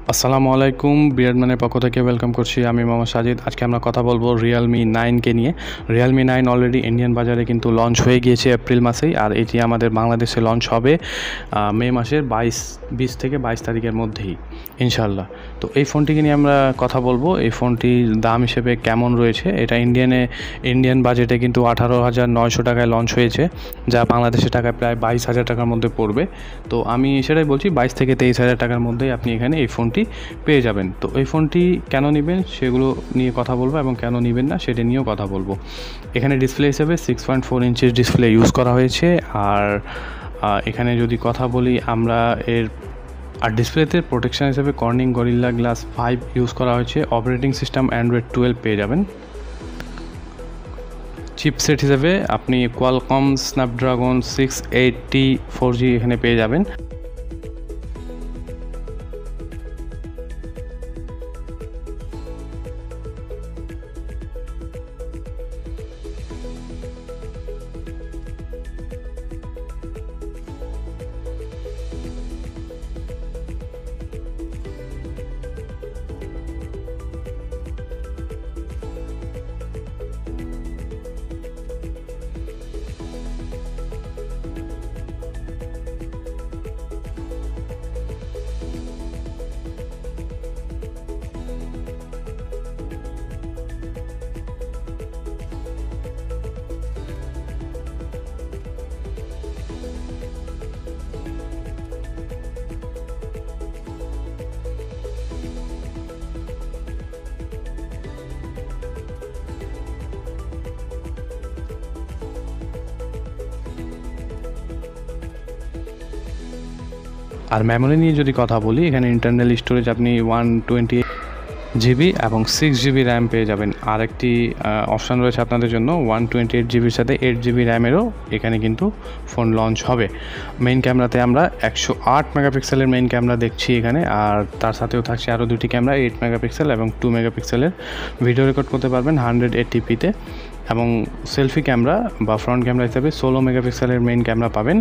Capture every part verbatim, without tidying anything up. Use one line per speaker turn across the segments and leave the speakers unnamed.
আসসালামু আলাইকুম, বিয়ার্ডম্যানের পক্ষ থেকে ওয়েলকাম করছি। আমি মোহাম্মদ সাজিদ। আজকে আমরা কথা বলবো রিয়েলমি নাইনকে নিয়ে। রিয়েলমি নাইন অলরেডি ইন্ডিয়ান বাজারে কিন্তু লঞ্চ হয়ে গিয়েছে এপ্রিল মাসেই, আর এটি আমাদের বাংলাদেশে লঞ্চ হবে মে মাসের বাইশ বিশ থেকে বাইশ তারিখের মধ্যেই ইনশাল্লাহ। তো এই ফোনটিকে নিয়ে আমরা কথা বলবো। এই ফোনটির দাম হিসেবে কেমন রয়েছে, এটা ইন্ডিয়ানে ইন্ডিয়ান বাজেটে কিন্তু আঠারো হাজার নয়শো টাকায় লঞ্চ হয়েছে, যা বাংলাদেশের টাকায় প্রায় বাইশ হাজার টাকার মধ্যে পড়বে। তো আমি সেটাই বলছি, বাইশ থেকে তেইশ হাজার টাকার মধ্যেই আপনি এখানে এই ফোনটি পেয়ে যাবেন। তো এই ফোনটি কেন নেবেন সেগুলো নিয়ে কথা বলবো, এবং কেন নেবেন না সেটা নিয়েও কথা বলবো। এখানে ডিসপ্লে হিসেবে সিক্স পয়েন্ট ফোর ইঞ্চের ডিসপ্লে ইউজ করা হয়েছে। আর এখানে যদি কথা বলি আমরা এর আর ডিসপ্লেতে প্রোটেকশন হিসেবে Corning Gorilla glass five use করা হয়েছে। অপারেটিং সিস্টেম অ্যান্ড্রয়েড টুয়েলভ পেয়ে যাবেন। চিপসেট হিসেবে আপনি Qualcomm Snapdragon six eighty four G এখানে পেয়ে যাবেন। আর মেমোরি নিয়ে যদি কথা বলি, এখানে ইন্টারনাল স্টোরেজ আপনি ওয়ান টোয়েন্টি জিবি এবং সিক্স জিবি র্যাম পেয়ে যাবেন। আর একটি অপশান রয়েছে আপনাদের জন্য, ওয়ান টোয়েন্টি এইট জিবির সাথে এইট জিবি র্যামেরও এখানে কিন্তু ফোন লঞ্চ হবে। মেইন ক্যামেরাতে আমরা একশো আট মেগাপিক্সেলের মেইন ক্যামেরা দেখছি এখানে, আর তার সাথেও থাকছে আরও দুটি ক্যামেরা, এইট মেগাপিক্সেল এবং টু মেগাপিক্সেলের। ভিডিও রেকর্ড করতে পারবেন হান্ড্রেড এইটিপিতে, এবং সেলফি ক্যামেরা বা ফ্রন্ট ক্যামেরা হিসাবে ষোলো মেগাপিক্সেলের মেইন ক্যামেরা পাবেন।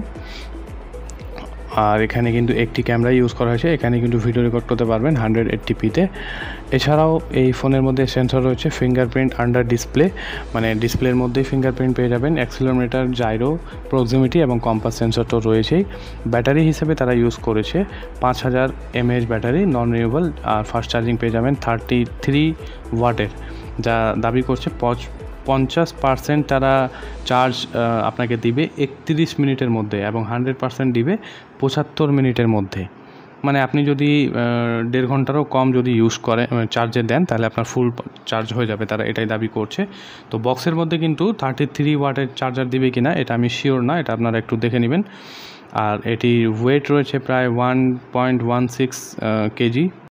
আর এখানে কিন্তু একটি ক্যামেরা ইউজ করা হয়েছে, এখানে কিন্তু ভিডিও রেকর্ড করতে পারবেন হান্ড্রেড এইটটিপিতে। এছাড়াও এই ফোনের মধ্যে সেন্সর রয়েছে ফিঙ্গারপ্রিন্ট আন্ডার ডিসপ্লে, মানে ডিসপ্লের মধ্যেই ফিঙ্গারপ্রিন্ট পেয়ে যাবেন। অ্যাক্সিলোমিটার, জাইরো, প্রক্সিমিটি এবং কম্পাস সেন্সর তো রয়েছেই। ব্যাটারি হিসেবে তারা ইউজ করেছে পাঁচ হাজার এমএএইচ ব্যাটারি, নন রিনিউয়েবল। আর ফাস্ট চার্জিং পেয়ে যাবেন থার্টি থ্রি ওয়াটের, যা দাবি করছে পঞ্চাশ পার্সেন্ট তারা চার্জ আপনাকে দিবে একত্রিশ মিনিটের মধ্যে, এবং হান্ড্রেড পার্সেন্ট দিবে পঁচাত্তর মিনিটের মধ্যে। মানে আপনি যদি দেড় ঘন্টারও কম যদি ইউজ করে চার্জে দেন, তাহলে আপনার ফুল চার্জ হয়ে যাবে, তারা এটাই দাবি করছে। তো বক্সের মধ্যে কিন্তু থার্টি থ্রি ওয়াটের চার্জার দিবে কি না এটা আমি শিওর না, এটা আপনারা একটু দেখে নেবেন। আর এটির ওয়েট রয়েছে প্রায় one point one six KG.